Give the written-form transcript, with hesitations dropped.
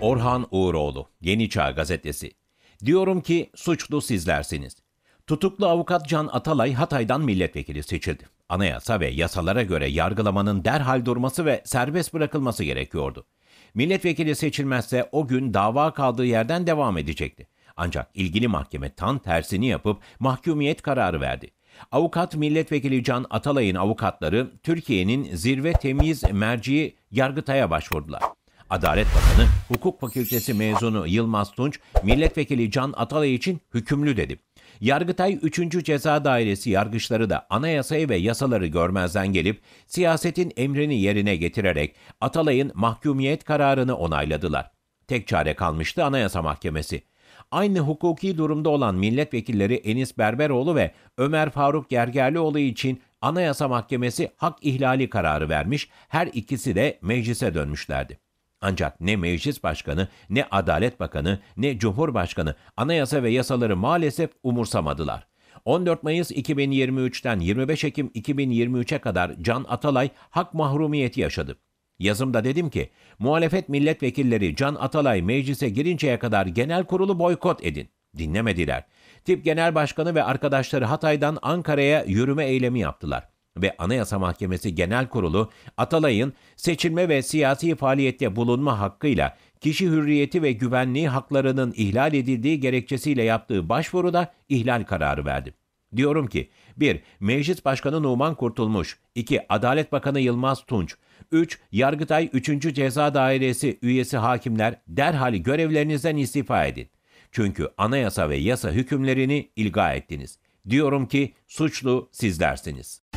Orhan Uğuroğlu, Yeni Çağ Gazetesi. Diyorum ki suçlu sizlersiniz. Tutuklu avukat Can Atalay Hatay'dan milletvekili seçildi. Anayasa ve yasalara göre yargılamanın derhal durması ve serbest bırakılması gerekiyordu. Milletvekili seçilmezse o gün dava kaldığı yerden devam edecekti. Ancak ilgili mahkeme tam tersini yapıp mahkumiyet kararı verdi. Avukat milletvekili Can Atalay'ın avukatları Türkiye'nin zirve temyiz merci Yargıtay'a başvurdular. Adalet Bakanı, Hukuk Fakültesi mezunu Yılmaz Tunç, milletvekili Can Atalay için hükümlü dedi. Yargıtay 3. Ceza Dairesi yargıçları da anayasayı ve yasaları görmezden gelip siyasetin emrini yerine getirerek Atalay'ın mahkumiyet kararını onayladılar. Tek çare kalmıştı Anayasa Mahkemesi. Aynı hukuki durumda olan milletvekilleri Enis Berberoğlu ve Ömer Faruk Gergerlioğlu için Anayasa Mahkemesi hak ihlali kararı vermiş, her ikisi de meclise dönmüşlerdi. Ancak ne Meclis Başkanı, ne Adalet Bakanı, ne Cumhurbaşkanı anayasa ve yasaları maalesef umursamadılar. 14 Mayıs 2023'ten 25 Ekim 2023'e kadar Can Atalay hak mahrumiyeti yaşadı. Yazımda dedim ki, muhalefet milletvekilleri Can Atalay meclise girinceye kadar genel kurulu boykot edin. Dinlemediler. Tip Genel Başkanı ve arkadaşları Hatay'dan Ankara'ya yürüme eylemi yaptılar. Ve Anayasa Mahkemesi Genel Kurulu Atalay'ın seçilme ve siyasi faaliyette bulunma hakkıyla kişi hürriyeti ve güvenliği haklarının ihlal edildiği gerekçesiyle yaptığı başvuruda ihlal kararı verdi. Diyorum ki 1. Meclis Başkanı Numan Kurtulmuş, 2. Adalet Bakanı Yılmaz Tunç, 3. Yargıtay 3. Ceza Dairesi üyesi hakimler derhal görevlerinizden istifa edin. Çünkü anayasa ve yasa hükümlerini ilga ettiniz. Diyorum ki suçlu sizlersiniz.